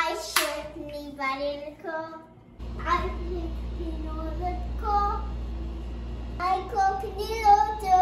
white shirt ni baril ko. Ay pinulot ko. Ay ko kiniluto.